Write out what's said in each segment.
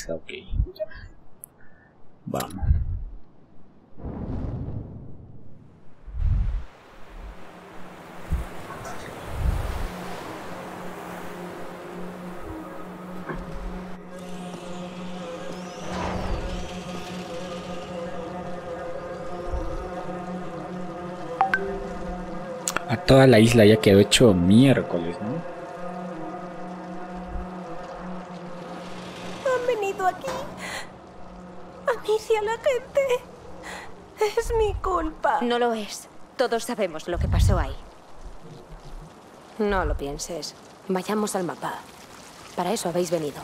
está ok. Vamos. A toda la isla ya quedó hecho miércoles, ¿no? Han venido aquí. Amicia, la gente. Es mi culpa. No lo es. Todos sabemos lo que pasó ahí. No lo pienses. Vayamos al mapa. Para eso habéis venido.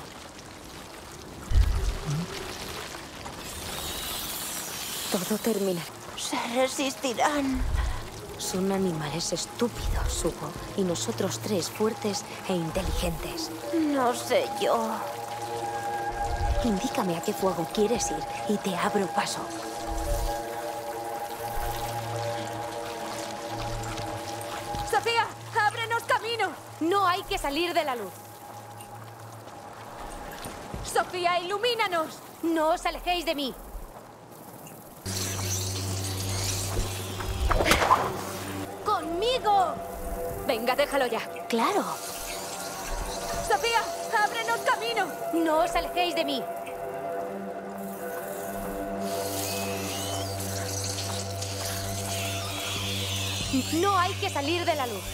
Todo termina. Se resistirán. Son animales estúpidos, Hugo. Y nosotros tres fuertes e inteligentes. No sé yo. Indícame a qué fuego quieres ir y te abro paso. ¡Sofía! ¡Ábrenos camino! No hay que salir de la luz. ¡Sofía, ilumínanos! No os alejéis de mí. ¡Conmigo! Venga, déjalo ya. Claro. ¡Sofía! ¡Ábrenos camino! No os alejéis de mí. No hay que salir de la luz.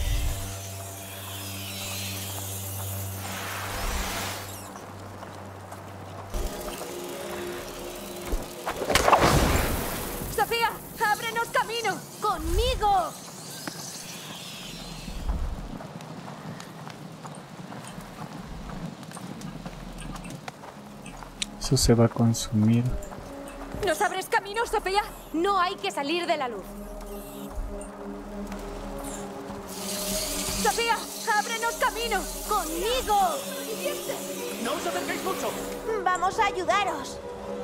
¡Sofía! ¡Ábrenos camino! ¡Conmigo! Eso se va a consumir. ¿Nos abres camino, Sofía? No hay que salir de la luz. ¡¡Sofía! ¡Ábrenos camino! ¡Conmigo! ¡No os acerquéis mucho! Vamos a ayudaros.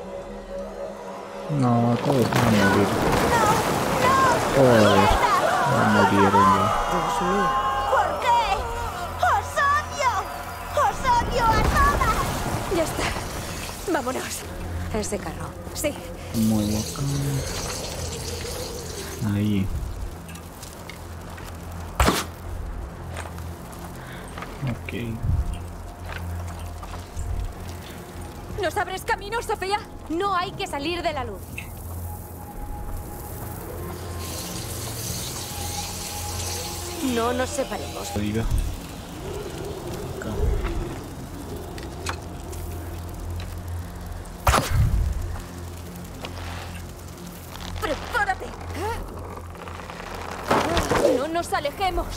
No, todos van a morir. ¡No! Todos murieron ya. Dios mío. ¿Por qué? ¡Os odio! ¡Os odio a todas! Ya está. Vámonos. Ese carro. Sí. Muevo acá. Ahí. Ok. ¿Nos abres camino, Sofía? No hay que salir de la luz. No nos separemos. Diga. Acá. ¡Prepárate! ¡No nos alejemos!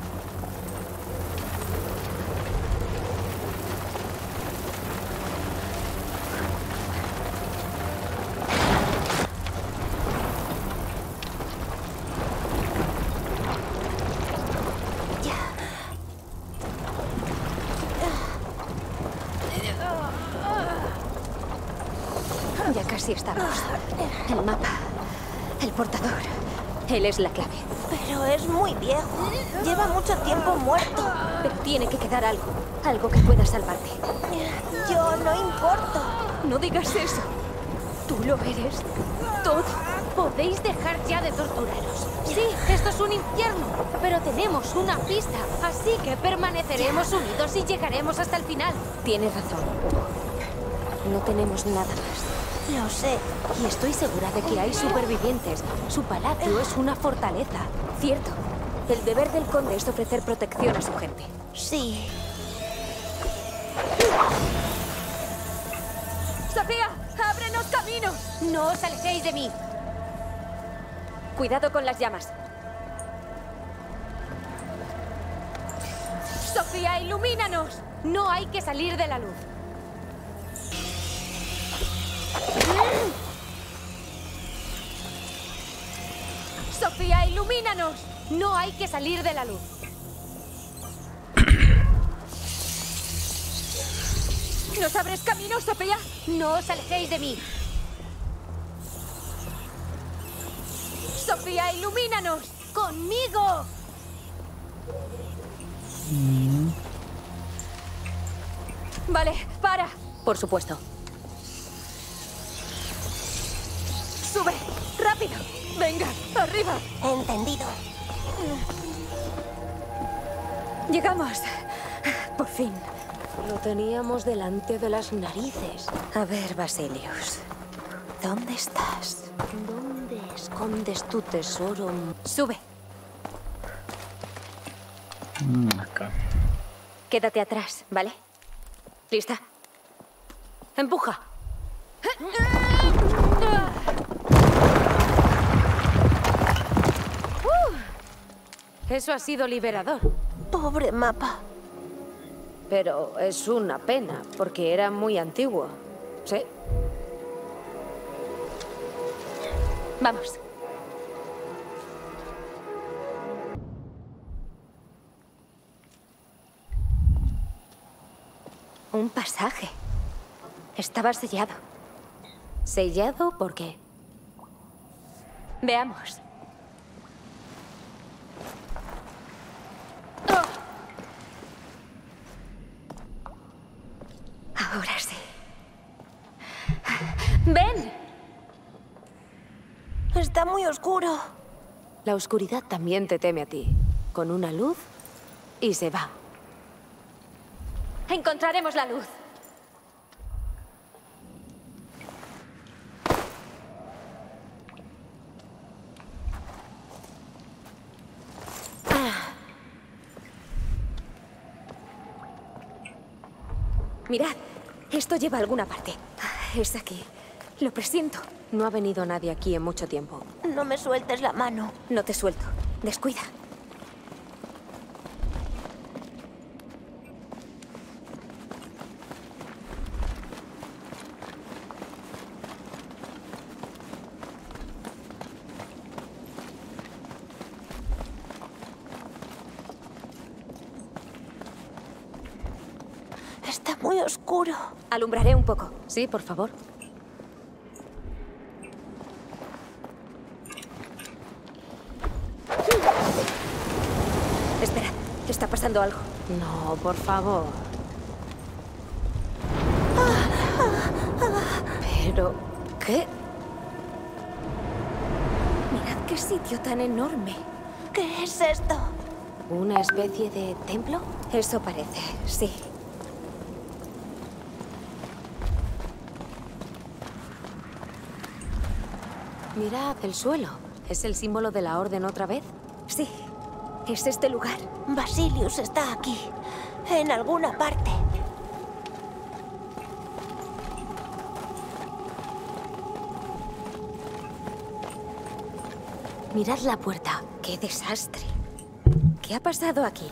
Ya casi estamos. El mapa. El portador. Él es la clave. Pero es muy viejo. Lleva mucho tiempo muerto. Pero tiene que quedar algo. Algo que pueda salvarte. Yo no importo. No digas eso. Tú lo eres. Todo. Podéis dejar ya de torturaros. Sí, esto es un infierno. Pero tenemos una pista. Así que permaneceremos unidos y llegaremos hasta el final. Tienes razón, Hugo. No tenemos nada más. Lo sé. Y estoy segura de que hay supervivientes. Su palacio es una fortaleza. Cierto. El deber del conde es ofrecer protección a su gente. Sí. ¡Sofía! ¡Ábrenos camino! No os alejéis de mí. Cuidado con las llamas. ¡Sofía, ilumínanos! No hay que salir de la luz. ¡Sofía, ilumínanos! No hay que salir de la luz. ¿Nos abres camino, Sofía? No os alejéis de mí. ¡Sofía, ilumínanos! ¡Conmigo! Vale, para. Por supuesto. Venga, arriba. Entendido. Llegamos. Por fin. Lo teníamos delante de las narices. A ver, Basilius. ¿Dónde estás? ¿Dónde escondes tu tesoro? Sube. Acá. Quédate atrás, ¿vale? ¿Lista? ¡Empuja! Eso ha sido liberador. Pobre mapa. Pero es una pena, porque era muy antiguo. ¿Sí? Vamos. Un pasaje. Estaba sellado. ¿Sellado por qué? Veamos. Ahora sí. ¡Ven! Está muy oscuro. La oscuridad también te teme a ti. Con una luz y se va. Encontraremos la luz. Mirad, esto lleva a alguna parte. Es aquí. Lo presiento. No ha venido nadie aquí en mucho tiempo. No me sueltes la mano. No te suelto. Descuida. Está muy oscuro. Alumbraré un poco. Sí, por favor. Espera, está pasando algo. No, por favor. ¿Pero qué? Mirad qué sitio tan enorme. ¿Qué es esto? ¿Una especie de templo? Eso parece, sí. Mirad el suelo. ¿Es el símbolo de la orden otra vez? Sí. Es este lugar. Basilius está aquí. En alguna parte. Mirad la puerta. ¡Qué desastre! ¿Qué ha pasado aquí?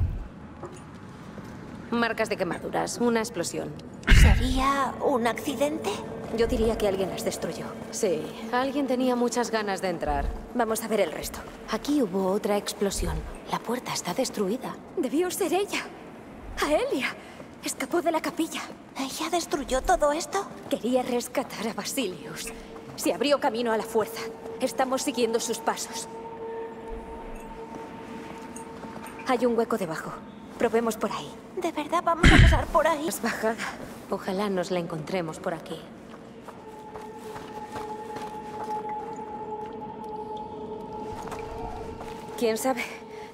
Marcas de quemaduras. Una explosión. ¿Sería un accidente? Yo diría que alguien las destruyó. Sí, alguien tenía muchas ganas de entrar. Vamos a ver el resto. Aquí hubo otra explosión. La puerta está destruida. Debió ser ella. Aelia. Escapó de la capilla. ¿Ella destruyó todo esto? Quería rescatar a Basilius. Se abrió camino a la fuerza. Estamos siguiendo sus pasos. Hay un hueco debajo. Probemos por ahí. ¿De verdad vamos a pasar por ahí? Es bajada. Ojalá nos la encontremos por aquí. ¿Quién sabe?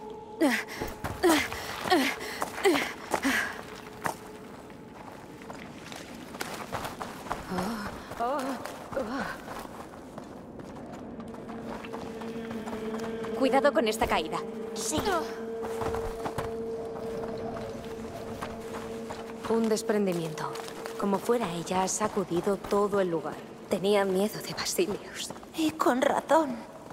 Cuidado con esta caída. Sí. Un desprendimiento. Como fuera, ella ha sacudido todo el lugar. Tenía miedo de Basilius. Y con razón.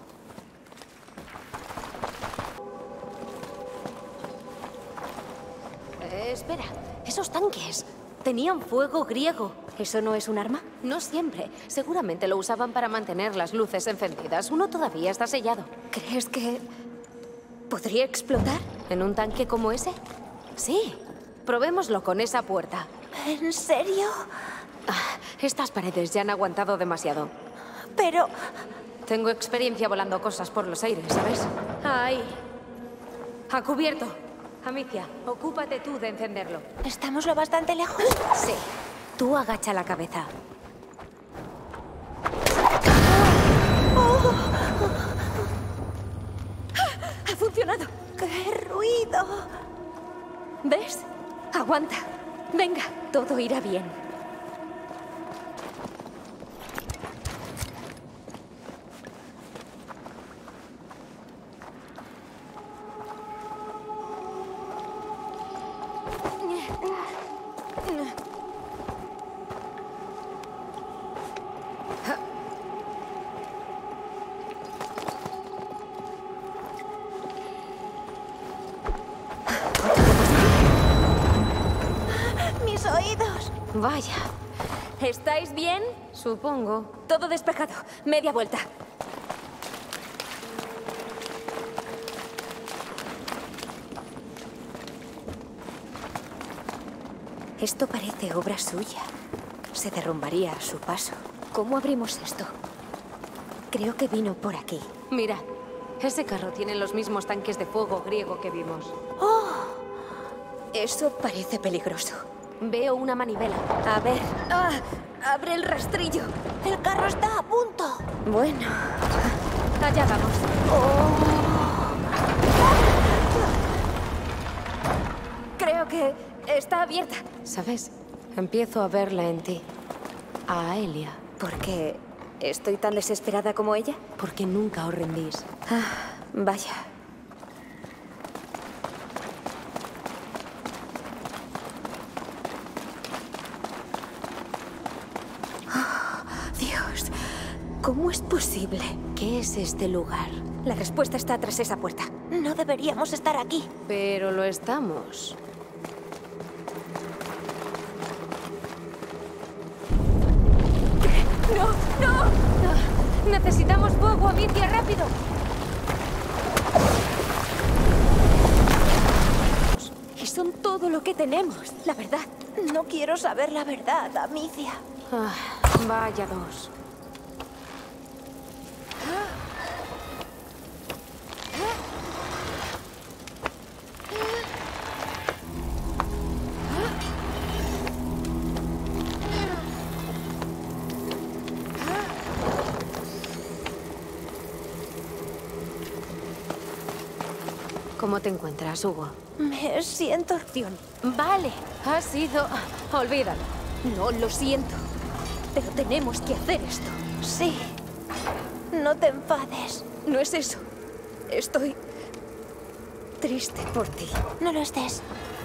Espera, esos tanques. Tenían fuego griego. ¿Eso no es un arma? No siempre. Seguramente lo usaban para mantener las luces encendidas. Uno todavía está sellado. ¿Crees que podría explotar en un tanque como ese? Sí. Probémoslo con esa puerta. ¿En serio? Estas paredes ya han aguantado demasiado. Pero... Tengo experiencia volando cosas por los aires, ¿sabes? Ahí. A cubierto. Amicia, ocúpate tú de encenderlo. ¿estamos lo bastante lejos? Sí. Tú agacha la cabeza. funcionado. ¡Qué ruido! ¿Ves? Aguanta. Venga, todo irá bien. ¡Mis oídos! Vaya. ¿Estáis bien? Supongo. Todo despejado. Media vuelta. Esto parece obra suya. Se derrumbaría a su paso. ¿Cómo abrimos esto? Creo que vino por aquí. Mira, ese carro tiene los mismos tanques de fuego griego que vimos. ¡Oh! Eso parece peligroso. Veo una manivela. A ver. ¡Ah! ¡Abre el rastrillo! ¡El carro está a punto! Bueno. Allá vamos. Creo que está abierta. ¿Sabes? Empiezo a verla en ti. A Aelia. ¿Por qué estoy tan desesperada como ella? Porque nunca os rendís. Ah, vaya. Dios, ¿cómo es posible? ¿Qué es este lugar? La respuesta está tras esa puerta. No deberíamos estar aquí. Pero lo estamos. ¿Qué? ¡No! ¡No! Ah, necesitamos fuego, Amicia, rápido. Y son todo lo que tenemos, la verdad. No quiero saber la verdad, Amicia. Ah, vaya dos. ¿Cómo te encuentras, Hugo? Me siento... Vale, ha sido... Olvídalo. No, lo siento. Pero tenemos que hacer esto. Sí. No te enfades. No es eso. Estoy... triste por ti. No lo estés.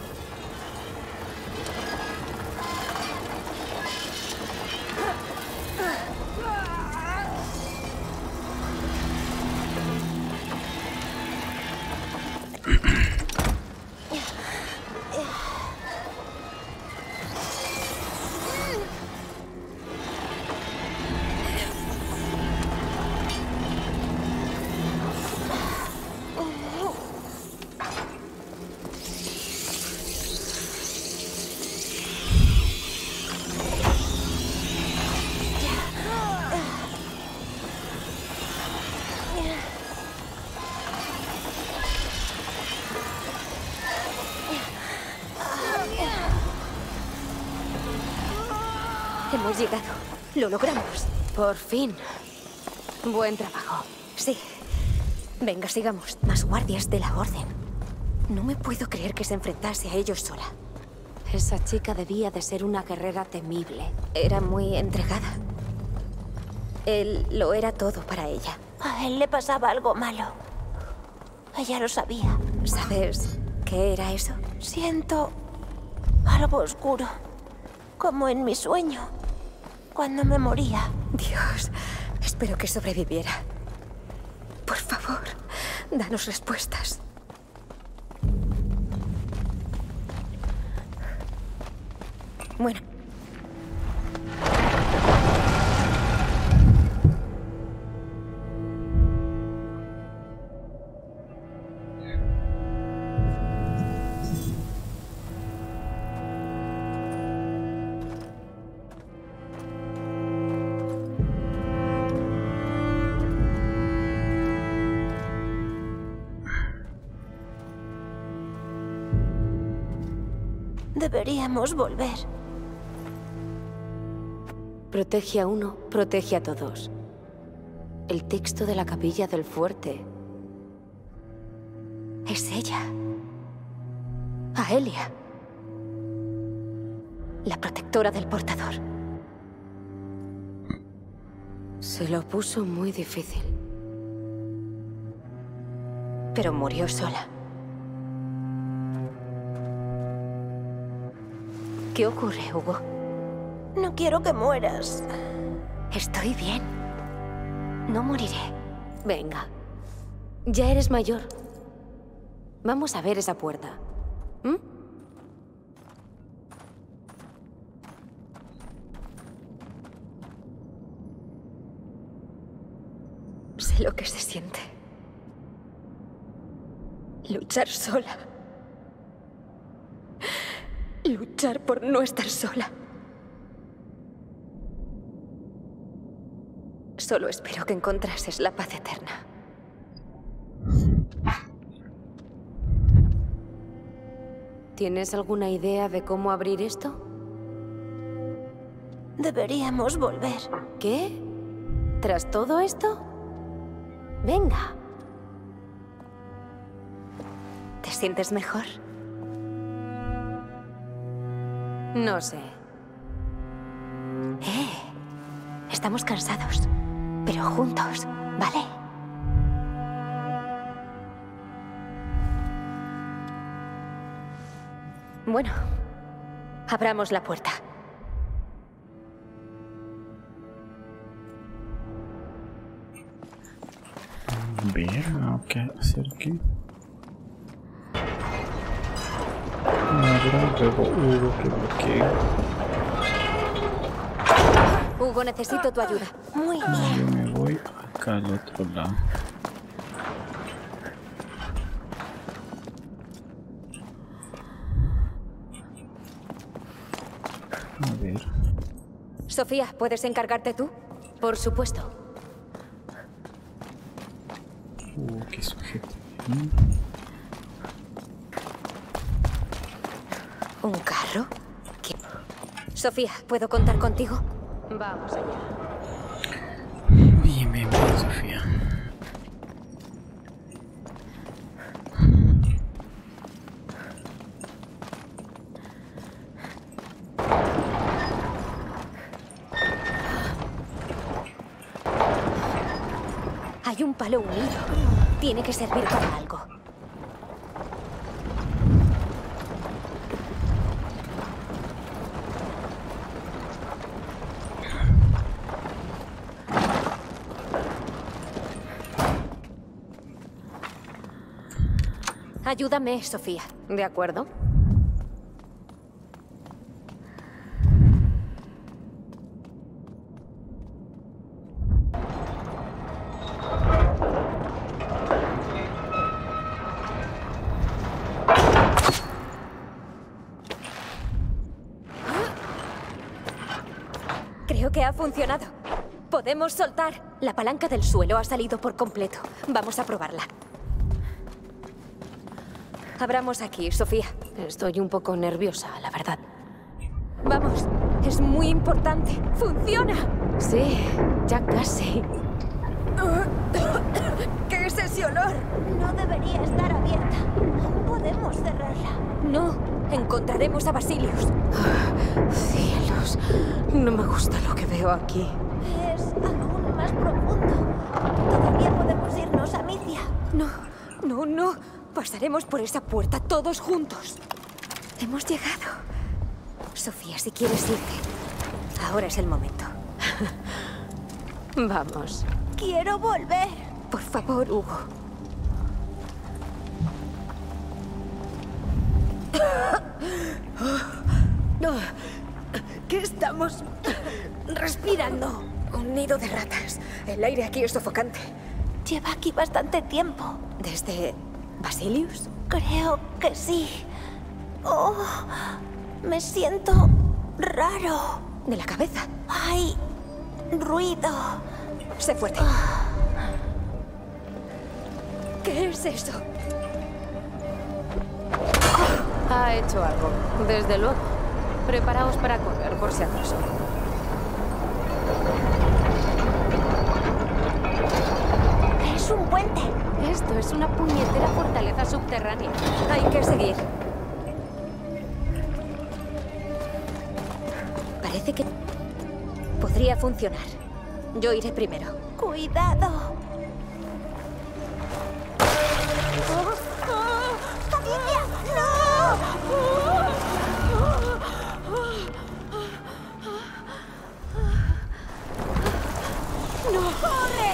Hemos llegado. Lo logramos. Por fin. Buen trabajo. Sí. Venga, sigamos. Más guardias de la Orden. No me puedo creer que se enfrentase a ellos sola. Esa chica debía de ser una guerrera temible. Era muy entregada. Él lo era todo para ella. A él le pasaba algo malo. Ella lo sabía. ¿Sabes qué era eso? Siento algo oscuro. Como en mi sueño. Cuando me moría. Dios, espero que sobreviviera. Por favor, danos respuestas. Bueno. Deberíamos volver. Protege a uno, protege a todos. El texto de la capilla del fuerte. Es ella. Aelia. La protectora del portador. Se lo puso muy difícil. Pero murió sola. ¿Qué ocurre, Hugo? No quiero que mueras. Estoy bien. No moriré. Venga. Ya eres mayor. Vamos a ver esa puerta. ¿Mm? Sé lo que se siente. Luchar sola. Luchar por no estar sola. Solo espero que encontrases la paz eterna. ¿Tienes alguna idea de cómo abrir esto? Deberíamos volver. ¿Qué? ¿Tras todo esto? Venga. ¿Te sientes mejor? No sé. Estamos cansados, pero juntos, ¿vale? Bueno, abramos la puerta. Bien, ¿qué hacer aquí? Abra, luego Hugo que bloquea. Hugo, necesito tu ayuda. Muy Yo bien. me voy acá al otro lado. A ver. Sofía, ¿puedes encargarte tú? Por supuesto. Qué sujeto. ¿Un carro? ¿Qué? Sofía, ¿puedo contar contigo? Vamos allá. Bien, bien, Sofía. Hay un palo unido. Tiene que servir para algo. Ayúdame, Sofía. ¿De acuerdo? Creo que ha funcionado. Podemos soltar. La palanca del suelo ha salido por completo. Vamos a probarla. Abramos aquí, Sofía. Estoy un poco nerviosa, la verdad. Vamos, es muy importante. ¡Funciona! Sí, ya casi. ¿Qué es ese olor? No debería estar abierta. Podemos cerrarla. No, encontraremos a Basilius. Cielos, no me gusta lo que veo aquí. Es aún más profundo. Todavía podemos irnos a Mithia. No, no, no. Pasaremos por esa puerta todos juntos. Hemos llegado. Sofía, si quieres irte, ahora es el momento. Vamos. Quiero volver. Por favor, Hugo. ¿Qué estamos respirando? Un nido de ratas. El aire aquí es sofocante. Lleva aquí bastante tiempo. ¿Desde Basilius? Creo que sí. Oh, me siento raro. ¿De la cabeza? Hay ruido. Sé fuerte. ¿Qué es eso? Ha hecho algo, desde luego. Preparaos para correr, por si acaso. Es un puente. Esto es una puñetera fortaleza subterránea. Hay que seguir. Parece que podría funcionar. Yo iré primero. Cuidado. ¡Patricia! ¡No! ¡No! ¡Corre!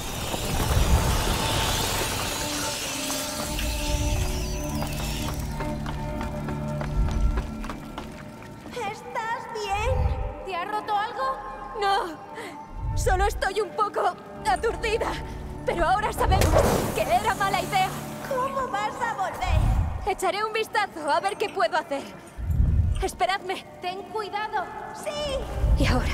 ¿Estás bien? ¿Te ha roto algo? No. Solo estoy un poco aturdida. Pero ahora sabemos que era mala idea. ¿Cómo vas a volver? Echaré un vistazo a ver qué puedo hacer. Esperadme. Ten cuidado. ¡Sí! Y ahora.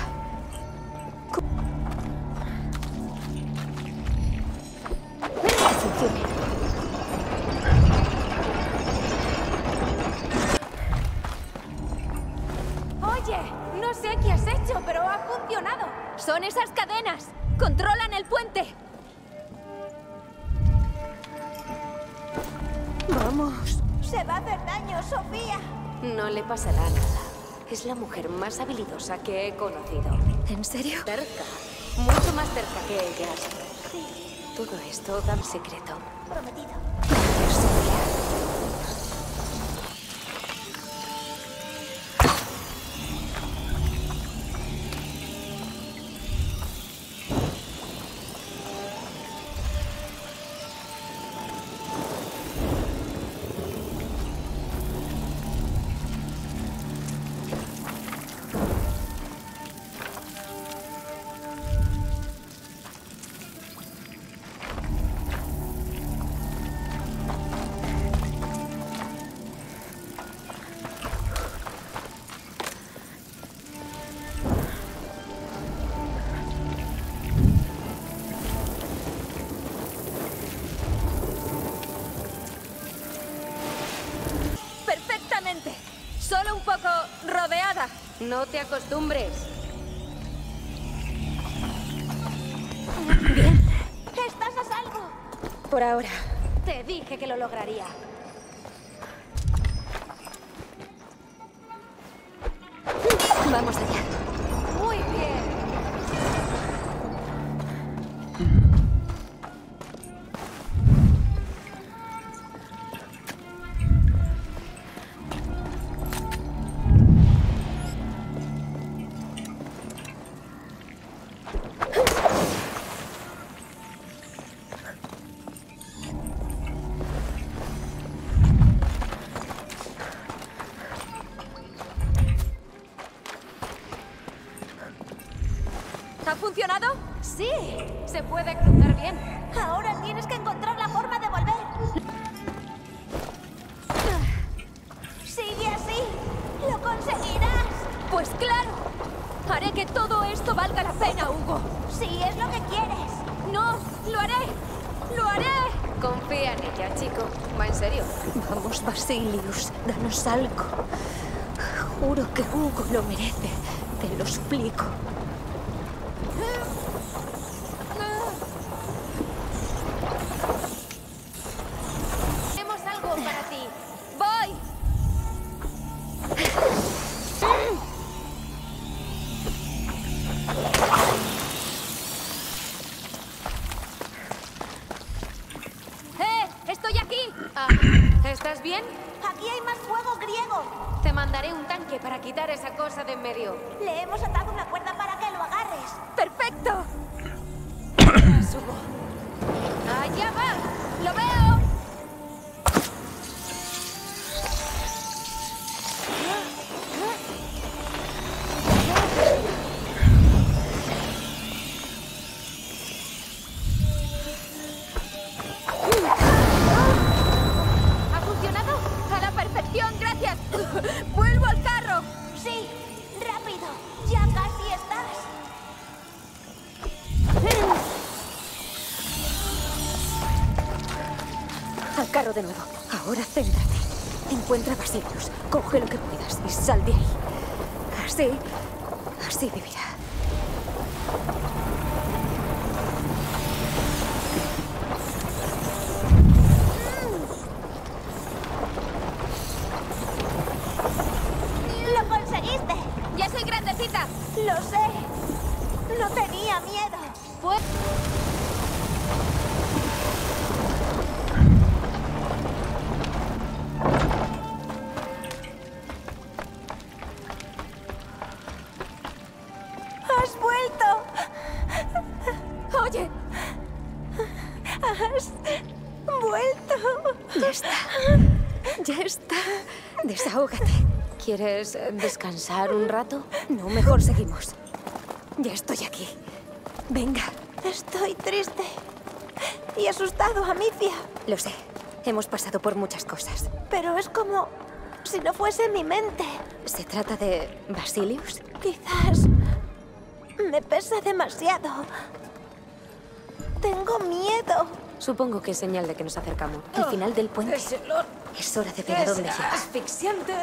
Que funcione. Oye, no sé qué has hecho, pero ha funcionado. Son esas cadenas. Controlan el puente. Vamos. Se va a hacer daño, Sofía. No le pasará nada. Es la mujer más habilidosa que he conocido. ¿En serio? Cerca. Mucho más cerca que ellas. Sí, Todo esto da un secreto. prometido. Gracias, Sofía. Perfectamente. Solo un poco rodeada. No te acostumbres. ¡Estás a salvo! Por ahora. Te dije que lo lograría. Vamos allá. Muy bien. ¿Ha funcionado? Sí, se puede cruzar bien. Ahora tienes que encontrar la forma de volver. Sigue así. Lo conseguirás. Pues claro. Haré que todo esto valga la pena, Hugo. Si es lo que quieres. No, lo haré. Lo haré. Confía en ella, chico. Va en serio. Vamos, Basilius, danos algo. Juro que Hugo lo merece. Te lo suplico. Tenemos algo para ti. ¡Voy! ¡Estoy aquí! Ah, ¿estás bien? Aquí hay más fuego griego. Te mandaré un tanque para quitar esa cosa de en medio. Le hemos atado una cuerda para que lo agarres. ¡Perfecto! Subo. ¡Allá va! ¡Lo veo! ¿Ha funcionado? ¡A la perfección, gracias! ¡Vuelvo al carro! Sí, rápido. Ya casi estás. Al carro de nuevo. Ahora céntrate. Encuentra a Basilius. Coge lo que puedas y sal de ahí. Así vivirá. No tenía miedo. Fue... ¡Has vuelto! Oye, ¡Has vuelto! ya está. Ya está. Desahógate. ¿Quieres descansar un rato? No, mejor seguimos. Ya estoy aquí. Venga. Estoy triste y asustado, Amicia. Lo sé. Hemos pasado por muchas cosas. Pero es como si no fuese mi mente. ¿Se trata de Basilius? Quizás me pesa demasiado. Tengo miedo. Supongo que es señal de que nos acercamos. Al final del puente. Es hora de ver a dónde llegas. Asfixiante.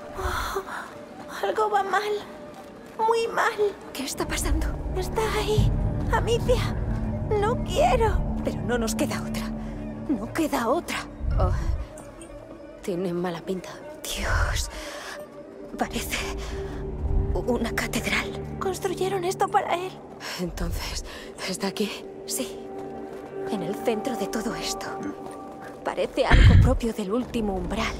Algo va mal. Muy mal. ¿Qué está pasando? Está ahí. Amicia. No quiero. Pero no nos queda otra. No queda otra. Oh, tiene mala pinta. Dios. Parece una catedral. Construyeron esto para él. Entonces, ¿está aquí? Sí. En el centro de todo esto. Parece algo propio del último umbral.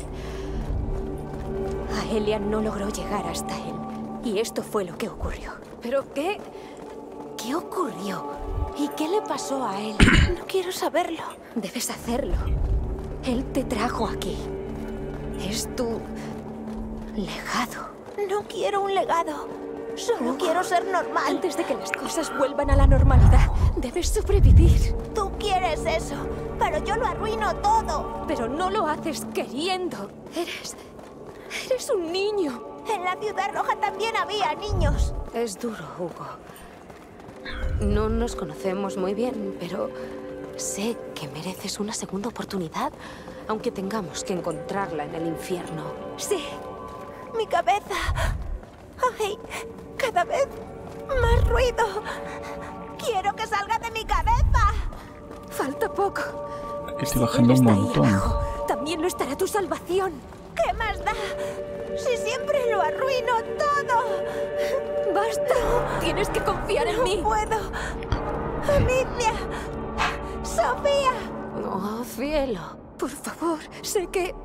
Aelia no logró llegar hasta él. Y esto fue lo que ocurrió. ¿Pero qué? ¿Qué ocurrió? ¿Y qué le pasó a él? No quiero saberlo. Debes hacerlo. Él te trajo aquí. Es tu legado. No quiero un legado. Solo quiero ser normal. Antes de que las cosas vuelvan a la normalidad, debes sobrevivir. Tú quieres eso, pero yo lo arruino todo. Pero no lo haces queriendo. Eres un niño. En la Ciudad Roja también había niños. Es duro, Hugo. No nos conocemos muy bien, pero sé que mereces una segunda oportunidad, aunque tengamos que encontrarla en el infierno. Sí, mi cabeza. Ay, cada vez más ruido. Quiero que salga de mi cabeza. Falta poco. Estoy bajando un Él está ahí montón. abajo, también lo estará tu salvación. ¿Qué más da? Si siempre lo arruino todo. ¡Basta! Tienes que confiar en mí. No puedo. Amicia. Sofía. Oh, cielo. Por favor, sé que...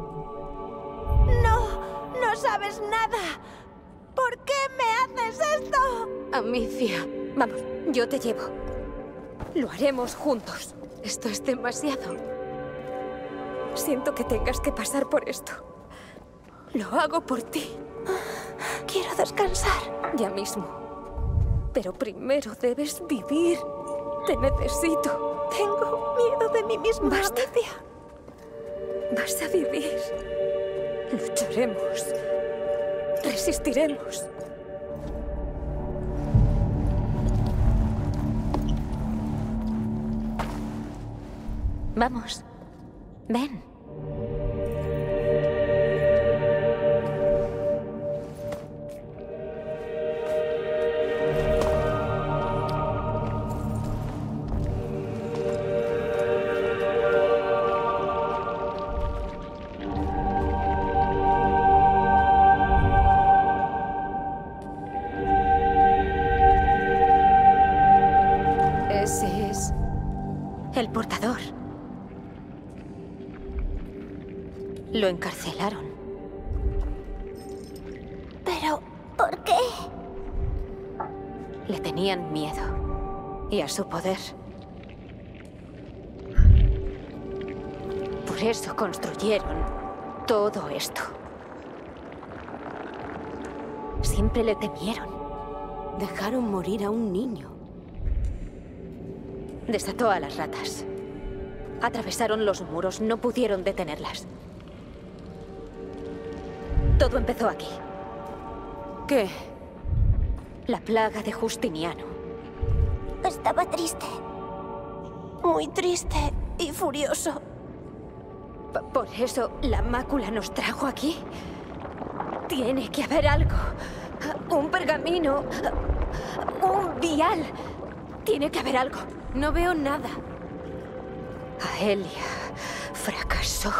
No sabes nada. ¿Por qué me haces esto? Amicia, vamos, yo te llevo. Lo haremos juntos. Esto es demasiado. Siento que tengas que pasar por esto. Lo hago por ti. Quiero descansar. Ya mismo. Pero primero debes vivir. Te necesito. Tengo miedo de mí misma, Basta. Amicia. Vas a vivir. Lucharemos. Resistiremos. Vamos. Ven. Ese es el portador. Lo encarcelaron. Pero, ¿por qué? Le tenían miedo. Y a su poder. Por eso construyeron todo esto. Siempre le temieron. Dejaron morir a un niño. Desató a las ratas. Atravesaron los muros, no pudieron detenerlas. Todo empezó aquí. ¿Qué? La plaga de Justiniano. Estaba triste. Muy triste y furioso. ¿Por eso la mácula nos trajo aquí? Tiene que haber algo. Un pergamino. Un vial. Tiene que haber algo. No veo nada. Aelia fracasó.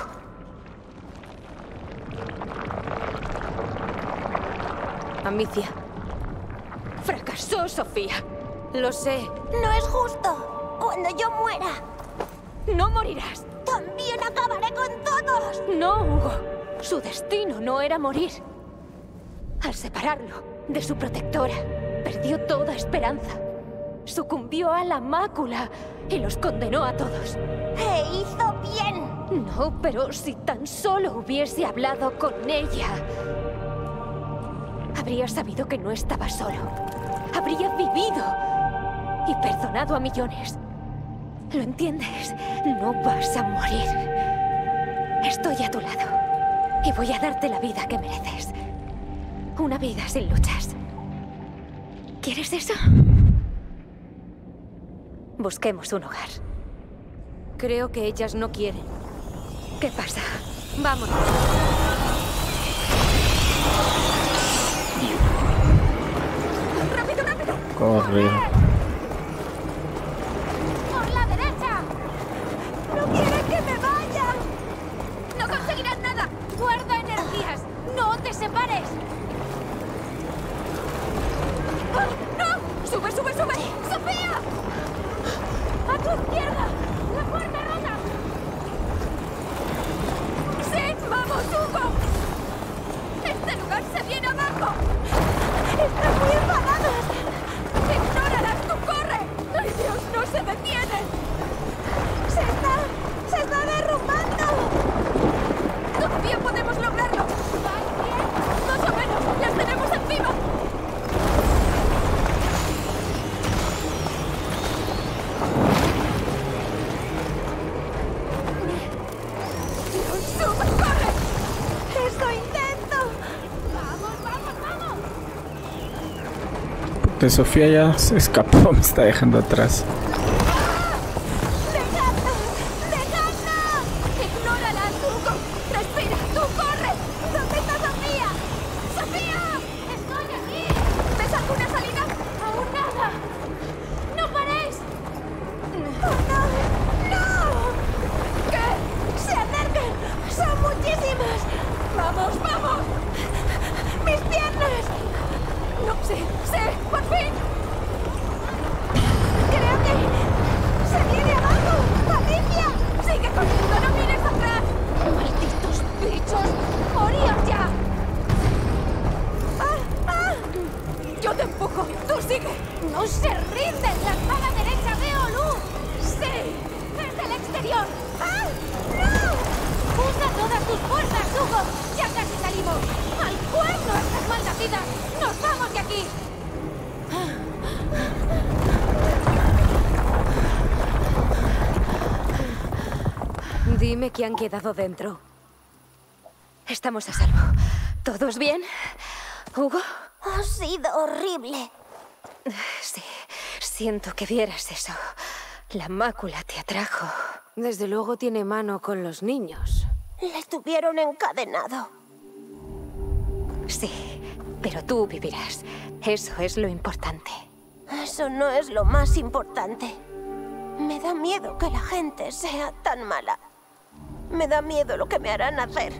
Amicia. Fracasó, Sofía. Lo sé. No es justo. Cuando yo muera, No morirás. también acabaré con todos. No, Hugo. Su destino no era morir. Al separarlo de su protectora, perdió toda esperanza. Sucumbió a la mácula y los condenó a todos. E hizo bien. No, pero si tan solo hubiese hablado con ella, habría sabido que no estaba solo. Habría vivido y perdonado a millones. ¿Lo entiendes? No vas a morir. Estoy a tu lado y voy a darte la vida que mereces. Una vida sin luchas. ¿Quieres eso? Busquemos un hogar. Creo que ellas no quieren. ¿Qué pasa? Vámonos. ¡Rápido, rápido! Corre. ¡Por la derecha! ¡No quieren que me vaya! ¡No conseguirás nada! ¡Guarda energías! ¡No te separes! ¡Ah! ¡No! ¡Sube, sube, sube! ¡Sofía! ¡A tu izquierda! ¡La puerta rota! ¡Sí! ¡Vamos, Hugo! ¡Este lugar se viene abajo! ¡Están muy enfadados! ¡Ignóralas! ¡Tú corre! ¡Ay, Dios! ¡No se detienen! ¡Se está derrumbando! ¡Todavía podemos lograrlo! ¿Vais bien? ¡Más o menos! ¡Las tenemos encima! ¡Sube, corre! ¡Eso intento! ¡Vamos, vamos, vamos! Puta, Sofía ya se escapó, me está dejando atrás. ¡Dejadnos! ¡Dejadnos! ¡Ignóralas, Hugo! ¡Respira! ¡Tú corre! ¿Dónde está Sofía? ¡Sofía! ¡Estoy aquí! ¿Ves alguna salida? ¡Aún nada! ¡No paréis! ¡Oh, no! ¡No! ¿Qué? ¡Se acercan! ¡Son muchísimas! ¡Vamos, vamos! ¡Mis piernas! ¡No sé! ¡Sí! ¡Por fin! ¡Creo que se viene abajo! ¡Alicia! ¡Sigue corriendo! ¡No mires atrás! ¡Malditos bichos! ¡Moríos ya! ¡Ah! ¡Ah! ¡Yo te empujo! ¡Tú sigue! ¡No se rinden! ¡La espada derecha! ¡Veo luz! ¡Sí! ¡Es el exterior! ¡Ah! ¡No! ¡Usa todas tus fuerzas, Hugo! ¡Ya casi salimos! ¡Al cuerno estas malnacidas! ¡Nos vamos de aquí! Dime que han quedado dentro. Estamos a salvo. ¿Todos bien? ¿Hugo? Ha sido horrible. Sí, siento que vieras eso. La mácula te atrajo. Desde luego tiene mano con los niños. Le tuvieron encadenado. Sí, pero tú vivirás. Eso es lo importante. Eso no es lo más importante. Me da miedo que la gente sea tan mala. Me da miedo lo que me harán hacer.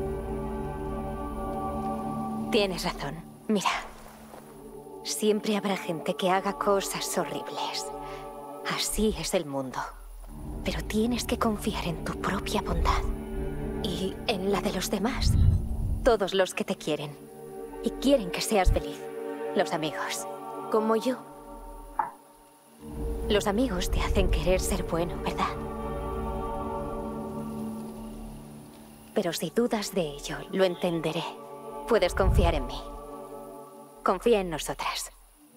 Tienes razón. Mira, siempre habrá gente que haga cosas horribles. Así es el mundo. Pero tienes que confiar en tu propia bondad. Y en la de los demás. Todos los que te quieren. Y quieren que seas feliz. Los amigos. Como yo. Los amigos te hacen querer ser bueno, ¿verdad? Pero si dudas de ello, lo entenderé. Puedes confiar en mí. Confía en nosotras.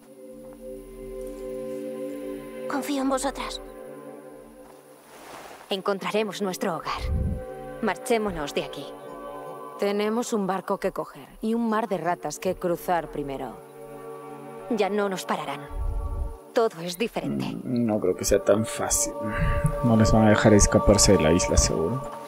Confío en vosotras. Encontraremos nuestro hogar. Marchémonos de aquí. Tenemos un barco que coger y un mar de ratas que cruzar primero. Ya no nos pararán. Todo es diferente. No creo que sea tan fácil. No les van a dejar escaparse de la isla, seguro.